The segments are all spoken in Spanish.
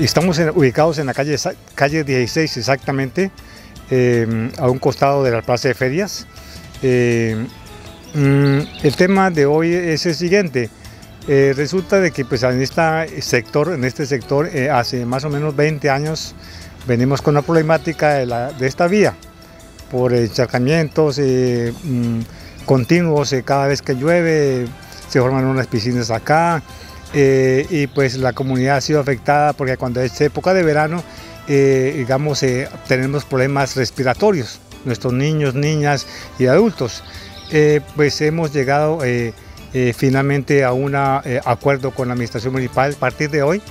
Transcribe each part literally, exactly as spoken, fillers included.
estamos en, ubicados en la calle, calle dieciséis exactamente, eh, a un costado de la Plaza de Ferias. Eh, mm, el tema de hoy es el siguiente. Eh, resulta de que pues, en, este sector, en este sector eh, hace más o menos veinte años venimos con la problemática de, la, de esta vía por encharcamientos eh, mm, continuos, eh, cada vez que llueve se forman unas piscinas acá. Eh, y pues la comunidad ha sido afectada porque cuando es época de verano, eh, digamos, eh, tenemos problemas respiratorios, nuestros niños, niñas y adultos. Eh, pues hemos llegado eh, eh, finalmente a un eh, acuerdo con la administración municipal. A partir de hoy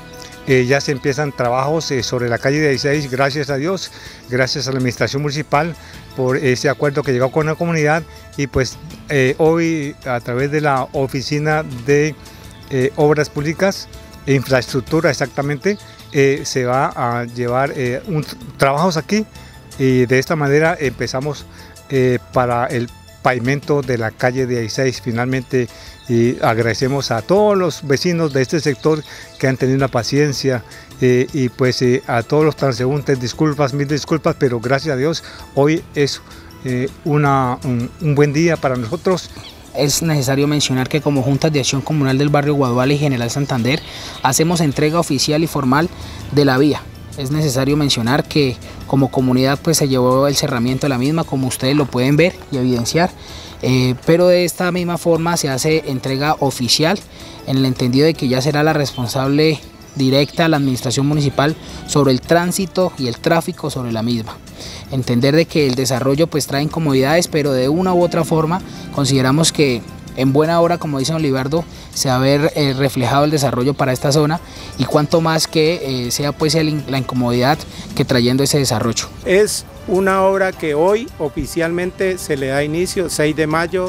eh, ya se empiezan trabajos eh, sobre la calle dieciséis, gracias a Dios, gracias a la administración municipal por ese acuerdo que llegó con la comunidad. Y pues eh, hoy a través de la oficina de Eh, obras públicas e infraestructura exactamente, eh, se va a llevar eh, un, trabajos aquí y de esta manera empezamos eh, para el pavimento de la calle dieciséis finalmente, y agradecemos a todos los vecinos de este sector que han tenido la paciencia eh, y pues eh, a todos los transeúntes, disculpas, mil disculpas, pero gracias a Dios hoy es eh, una, un, un buen día para nosotros. Es necesario mencionar que como Juntas de Acción Comunal del Barrio Guaduale y General Santander hacemos entrega oficial y formal de la vía. Es necesario mencionar que como comunidad pues se llevó el cerramiento de la misma, como ustedes lo pueden ver y evidenciar, eh, pero de esta misma forma se hace entrega oficial en el entendido de que ya será la responsable directa a la administración municipal sobre el tránsito y el tráfico sobre la misma. Entender de que el desarrollo pues trae incomodidades, pero de una u otra forma consideramos que en buena hora, como dice don Libardo, se va a ver eh, reflejado el desarrollo para esta zona, y cuanto más que eh, sea pues el, la incomodidad que trayendo ese desarrollo. Es una obra que hoy oficialmente se le da inicio, seis de mayo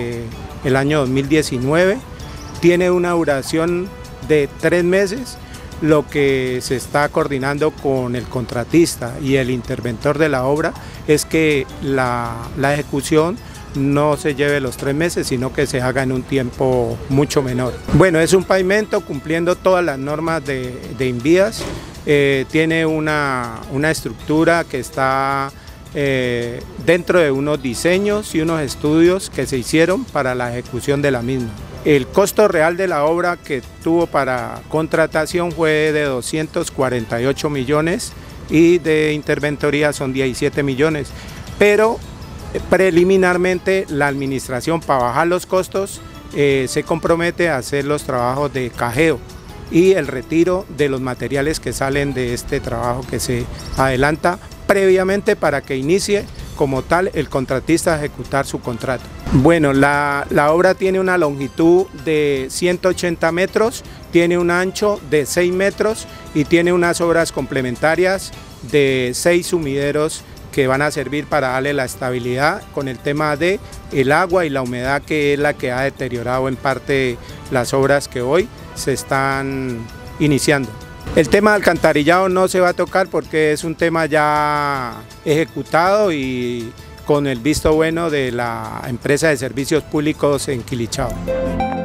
del año dos mil diecinueve, tiene una duración de tres meses, lo que se está coordinando con el contratista y el interventor de la obra es que la, la ejecución no se lleve los tres meses, sino que se haga en un tiempo mucho menor. Bueno, es un pavimento cumpliendo todas las normas de, de Invías, eh, tiene una, una estructura que está eh, dentro de unos diseños y unos estudios que se hicieron para la ejecución de la misma. El costo real de la obra que tuvo para contratación fue de doscientos cuarenta y ocho millones y de interventoría son diecisiete millones, pero preliminarmente la administración, para bajar los costos, eh, se compromete a hacer los trabajos de cajeo y el retiro de los materiales que salen de este trabajo que se adelanta previamente para que inicie como tal el contratista a ejecutar su contrato. Bueno, la, la obra tiene una longitud de ciento ochenta metros, tiene un ancho de seis metros y tiene unas obras complementarias de seis sumideros que van a servir para darle la estabilidad con el tema de el agua y la humedad, que es la que ha deteriorado en parte las obras que hoy se están iniciando. El tema de alcantarillado no se va a tocar porque es un tema ya ejecutado y con el visto bueno de la empresa de servicios públicos en Quilichao.